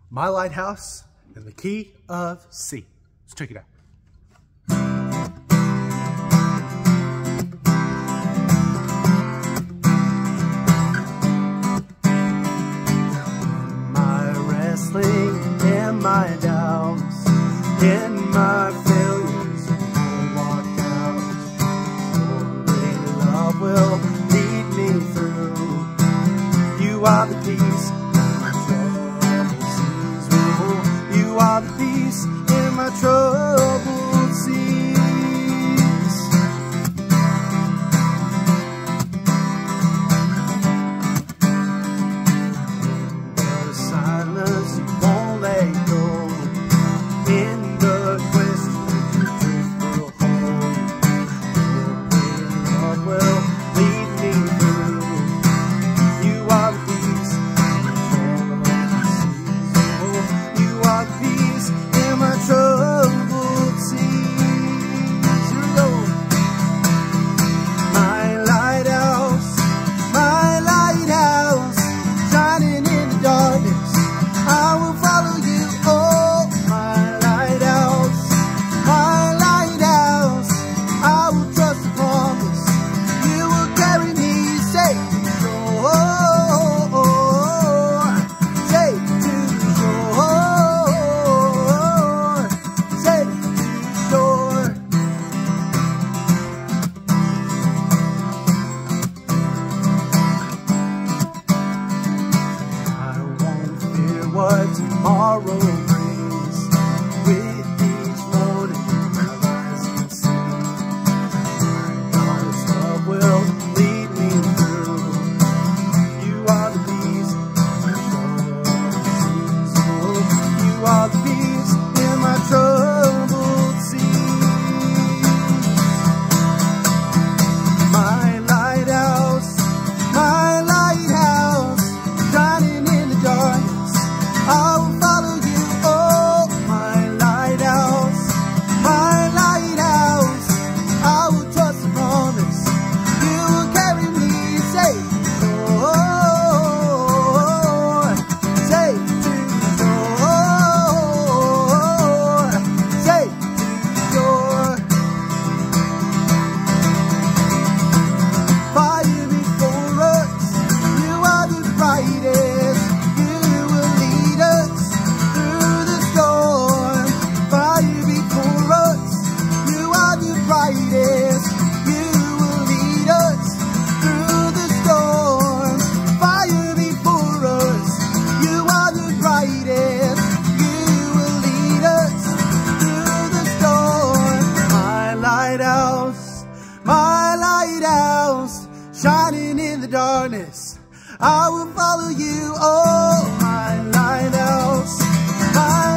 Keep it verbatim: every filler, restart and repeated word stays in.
My Lighthouse in the Key of C. Let's check it out. My wrestling and my doubts, in my failures, I'll walk out. Your love will lead me through. You are the peace in my troubled seas. You are the peace in my troubled seas. The silence you won't let go. In the questions your truth will hold. Your love will lead me through. You are the peace in my troubled seas. You are the peace in my troubled seas. Here we go. My lighthouse, my lighthouse, shining in the darkness, I will follow you. Oh, my lighthouse, my lighthouse, I will trust the promise. You will carry me safe to shore, safe to shore, safe to shore. I won't fear what tomorrow brings. With each morning, my eyes can see. God's love will lead me through. You are the peace in my troubled seas. You are the peace in my troubled seas. My lighthouse, my lighthouse, shining in the darkness, I will follow you. Oh, my lighthouse, my lighthouse, I will trust the promise. You will carry me safe to shore, safe to shore, safe to shore. Fire before us, you are the brightest. You will lead us through the storm. Fire before us, you are the brightest. You will lead us through the storm. Fire before us, you are the brightest. You will lead us through the storm. My lighthouse, my lighthouse, shining in the darkness, I will follow you. Oh, my lighthouse, my